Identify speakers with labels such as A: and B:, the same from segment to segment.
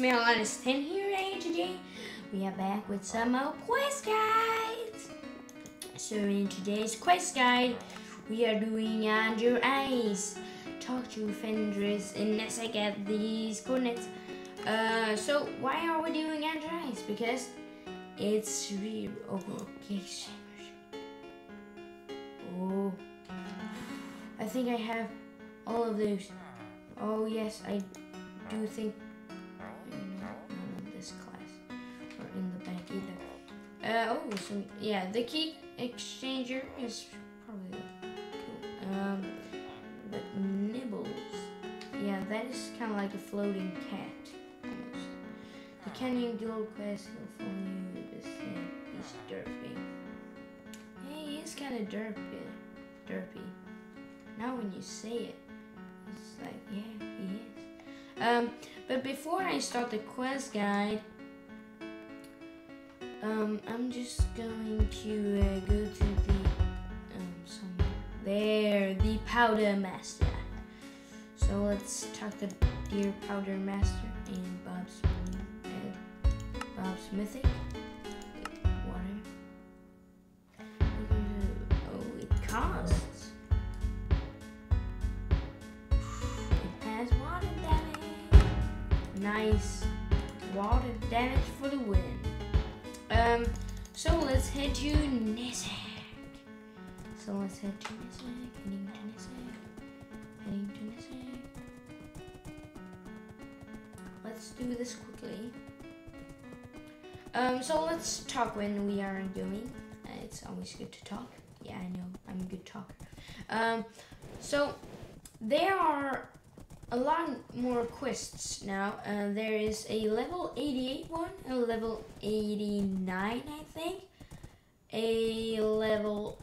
A: Fearless 10 here, and today we are back with some more quest guides. So in today's quest guide, we are doing Under Ice. Talk to Fenris in a sec at these coordinates. So why are we doing Under Ice? Because it's real. Oh, okay. Oh, I think I have all of those. Oh yes, I do think none of this class or in the back either. Oh, so yeah, the key exchanger is probably cool. But Nibbles, yeah, that is kind of like a floating cat almost. The Canyon Guild quest, he'll follow you with this thing. He's derpy. Yeah, he is kind of derpy. Now when you say it, it's like, yeah, he is. But before I start the quest guide, I'm just going to go to the, somewhere there, the Powder Master. So let's talk to dear Powder Master and Bob's Mythic. Water. Oh, it costs. Water damage. Nice water damage for the win. So let's head to Nezek. Heading to Nezek. Let's do this quickly. So let's talk when we are going. It's always good to talk. Yeah, I know, I'm a good talker. So there are a lot more quests now. There is a level 88 one, a level 89 I think, a level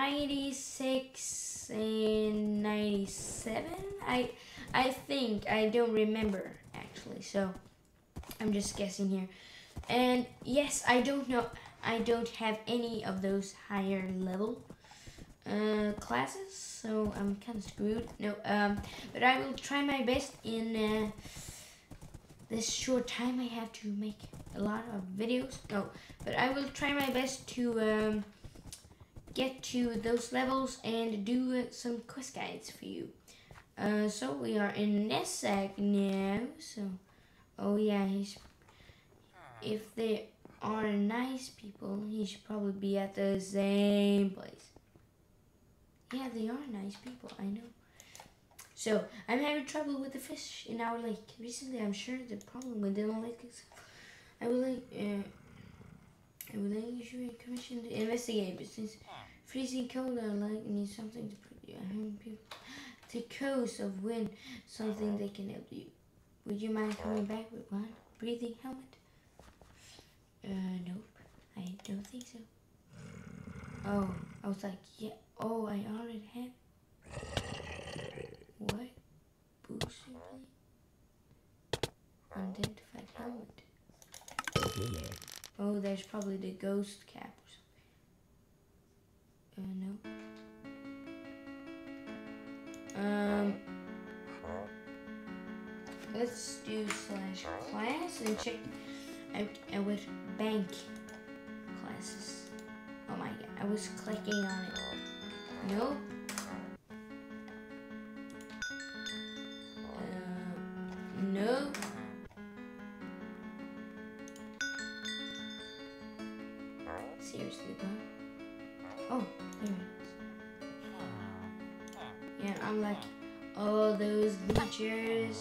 A: 96 and 97. I think, I don't remember actually, so I'm just guessing here. And yes, I don't know, I don't have any of those higher level classes, so I'm kind of screwed. No, but I will try my best in this short time I have to make a lot of videos. No, but I will try my best to get to those levels and do some quest guides for you. So we are in Nezek now. So, oh yeah, if they are nice people, he should probably be at the same place. Yeah, they are nice people, I know. So, I'm having trouble with the fish in our lake. Recently, I'm sure the problem with the lake is... I would like you commission to investigate, but since freezing cold our lake needs something to put people to coast of wind, something they can help you. Would you mind coming back with one breathing helmet? Nope, I don't think so. Oh, I was like, yeah. Oh, I already have. What? Boost Unidentified helmet. Oh, there's probably the ghost cap or something. No. Let's do /class and check out with bank classes. Oh my god, I was clicking on it. Nope. Nope. Seriously, bro. Oh, there it is. Yeah, I'm like, all those leechers.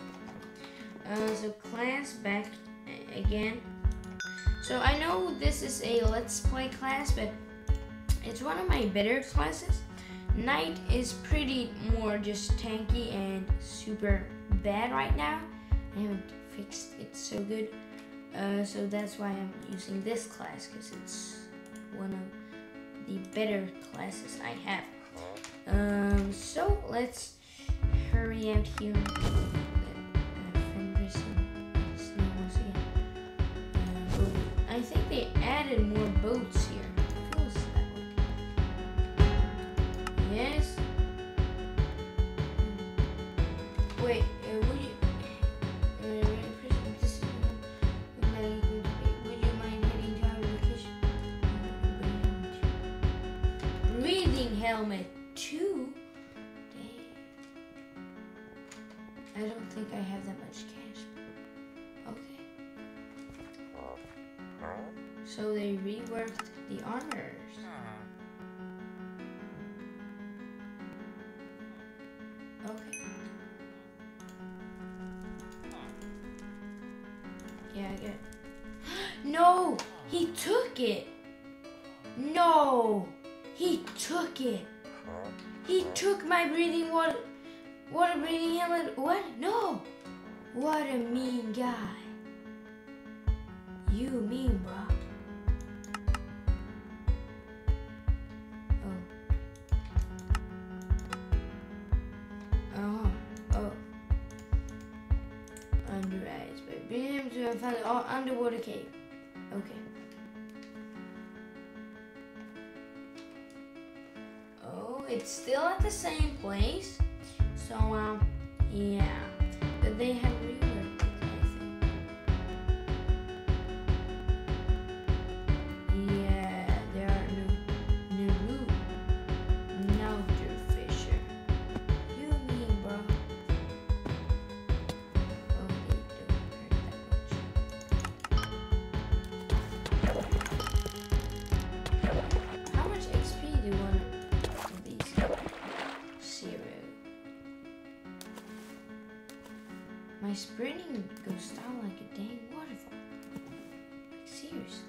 A: So class back again. So I know this is a let's play class, but it's one of my better classes. Knight is pretty more just tanky and super bad right now. I haven't fixed it so good. So that's why I'm using this class, because it's one of the better classes I have. So let's hurry out here. I think they added more boats here. It feels that way. Yes. Wait, would you? This is helmet too. Dang. I don't think I have that much cash. Okay. So they reworked the armors. Okay. Yeah, I get it. No! He took it! No! He took it! He took my breathing water breathing helmet. What? No! What a mean guy. You mean, bro. Under ice, but being able to find an underwater cave. Okay. Oh, it's still at the same place. So, yeah. But they have reworked it, I think. Yeah, there are Naru. Fisher. You mean, bro? Oh, they don't hurt that much. How much XP do you want of these? 0. My sprinting goes down like a dang waterfall. Like, seriously.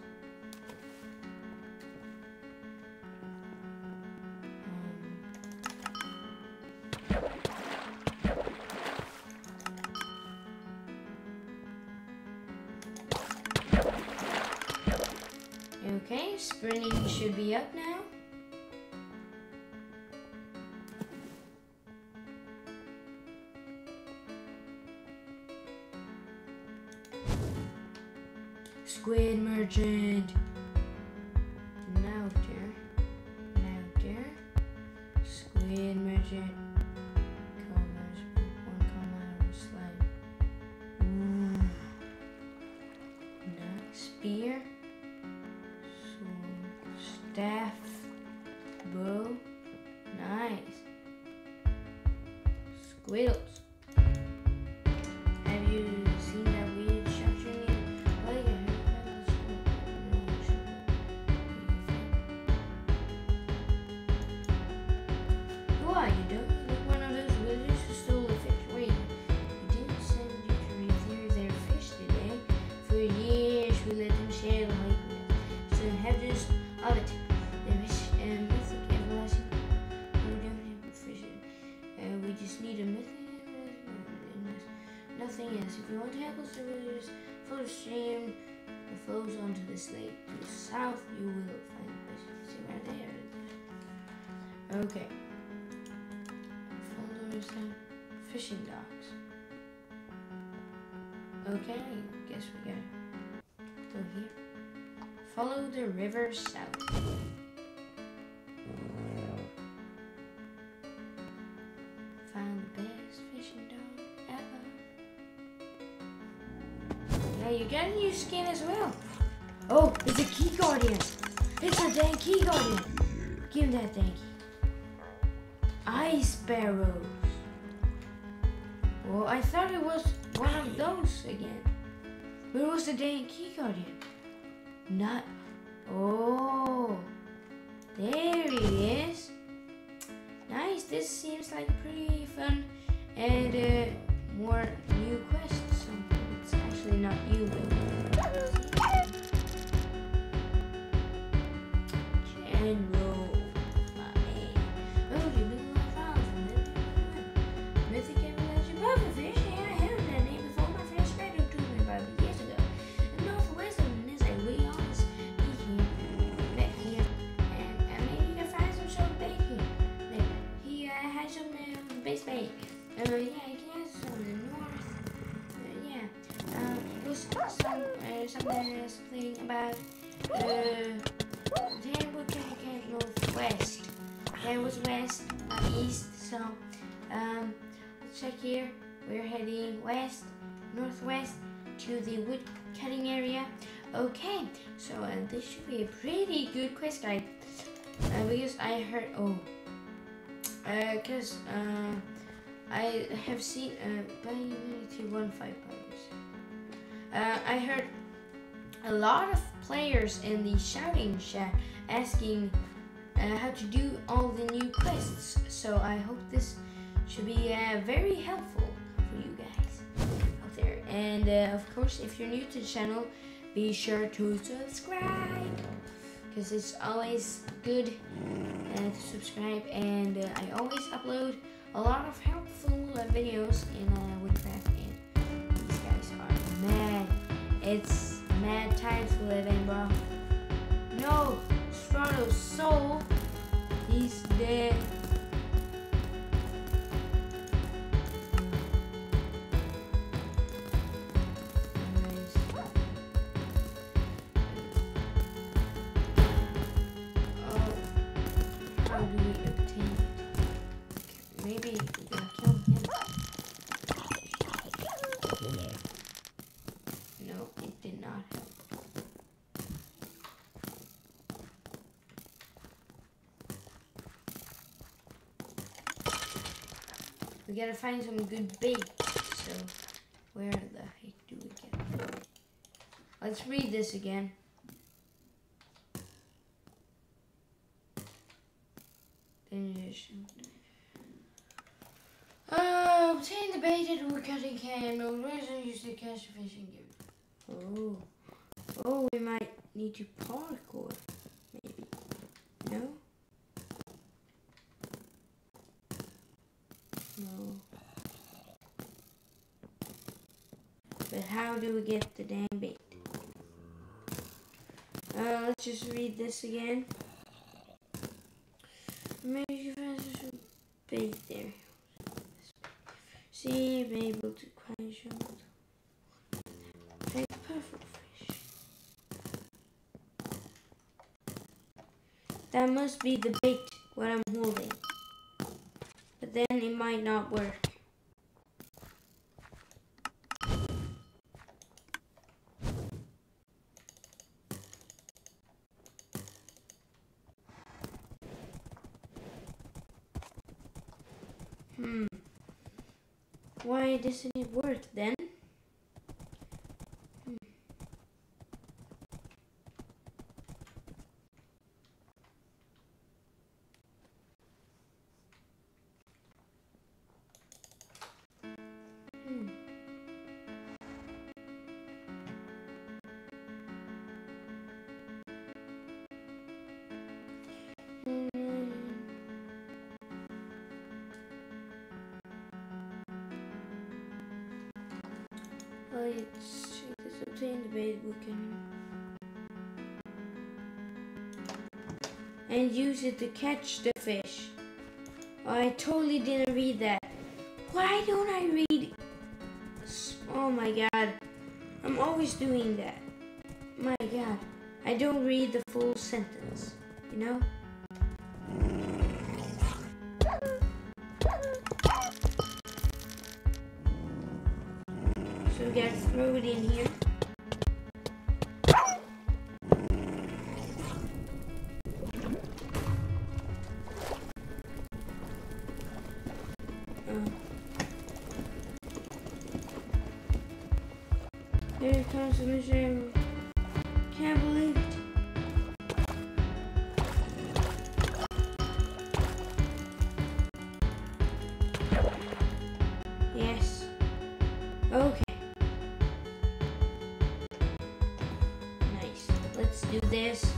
A: Okay, sprinting should be up now. Squid merchant. Now dear. Squid merchant. Colors. 1 color slide. Ooh. Nice. Spear. Sword. Staff. Bow. Nice. Squiddles. Have you seen that weird structure in it? Who are you, don't you look one of those wizards who stole the fish? Wait, we didn't send you to review their fish today. For years we let them share the lake with us. So have just of it. The fish and mythic everlasting. We don't have fish. We just need a mythic nothing else. If you want to help us, the rivers full of stream that flows onto this lake. To the south, you will find fish. See right there. Okay. Followers have fishing docks. Okay, guess we gotta go here. Follow the river south. Found the best fishing dog ever. Yeah, you got a new skin as well. Oh, it's a key guardian. It's a dang key guardian. Give him that dang key. Ice barrows. Well, I thought it was one of those again. Where was the dang key guardian? Not. Oh, there he is. Nice. This seems like pretty fun and more new quests. So it's actually not you, but General, my man. Oh, you been a lot of Mythic Everlasting Pufferfish. Yeah, I heard that name before. My friend spread it to me about years ago. The northwest of this a wee honest back here, and maybe you can find some sort of bait here. There, he has some base bait. Yeah, he can have some in the north. Yeah. It was something about then we can northwest. There was west, not east. So let's check here. We're heading west, northwest to the wood cutting area. Okay, so this should be a pretty good quest guide because I heard. Oh, Cause I have seen by Unity 1.5 players. I heard a lot of players in the shouting chat asking how to do all the new quests. So I hope this should be very helpful for you guys out there. And of course, if you're new to the channel, be sure to subscribe, because it's always good to subscribe. And I always upload a lot of helpful videos in Woodcraft, and these guys are mad. It's mad times we live in, bro. No, Strato's soul, he's dead. How do we obtain it? Maybe we can kill him. No, it did not help. We gotta find some good bait. So, where the heck do we get them? Let's read this again. Obtain the bait at wood cutting can. No reason use to catch a fish and give. Oh, we might need to parkour. Maybe. No? No. But how do we get the damn bait? Let's just read this again. Maybe you find some bait there. See, I'm able to quite show take puffer fish. That must be the bait what I'm holding. But then it might not work. Why doesn't it work then? Let's obtain the bait we can and use it to catch the fish. I totally didn't read that. Why don't I read? Oh my god, I'm always doing that. My god, I don't read the full sentence, you know? So we gotta throw it in here. Here comes the machine. Can't believe it. Yes. Okay. Nice. Let's do this.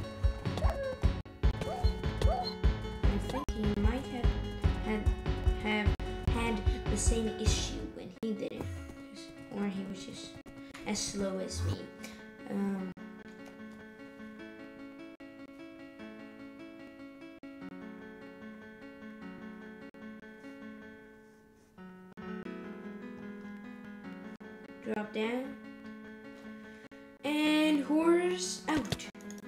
A: I think he might have had the same issue when he did it, or he was just as slow as me. Drop down. And horse out.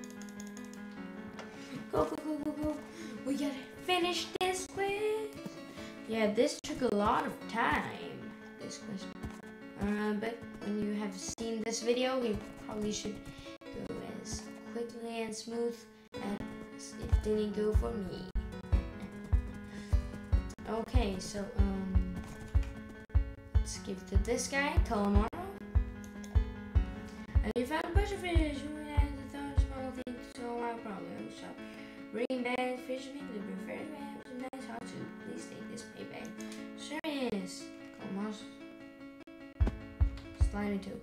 A: Go, go, go, go, go. We gotta finish this quest. Yeah, this took a lot of time, this quest. But when you have seen this video, you probably should go as quickly and smooth as it didn't go for me. Okay, so let's give it to this guy, Calamaro. And you found a bunch of fish. You had a thousand small things, so I probably shop. Bring back fishermen, we prefer to have some nice hot soup. Please take this payback. Sure is. Almost. Slimy too.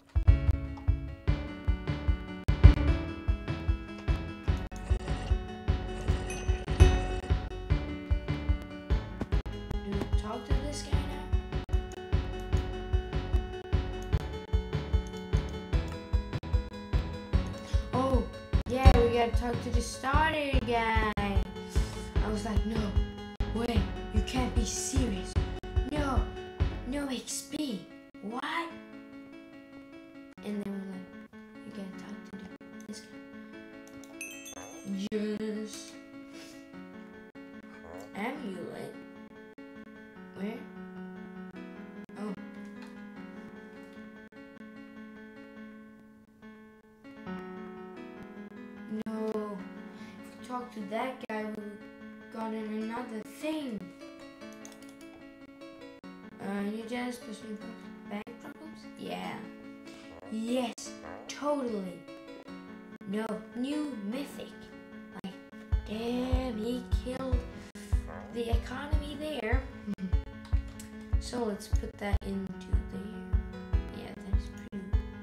A: Do we talk to this guy now? Oh, yeah, we gotta talk to the starter guy. I was like, no, wait, you can't be serious. No, no XP. What? And then we're like, you gotta talk to this guy. Yes. Amulet. Where? Oh. No. If we talk to that guy, we'll gotten another thing. You just push me bank problems? Yeah. Yes, totally. No, new mythic. Like, damn, he killed the economy there. So let's put that into there. Yeah, that's pretty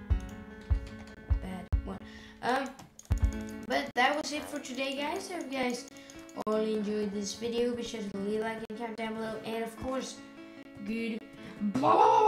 A: bad one. But that was it for today, guys. I hope you guys all enjoyed this video. Be sure to leave a like and comment down below, and of course, goodbye.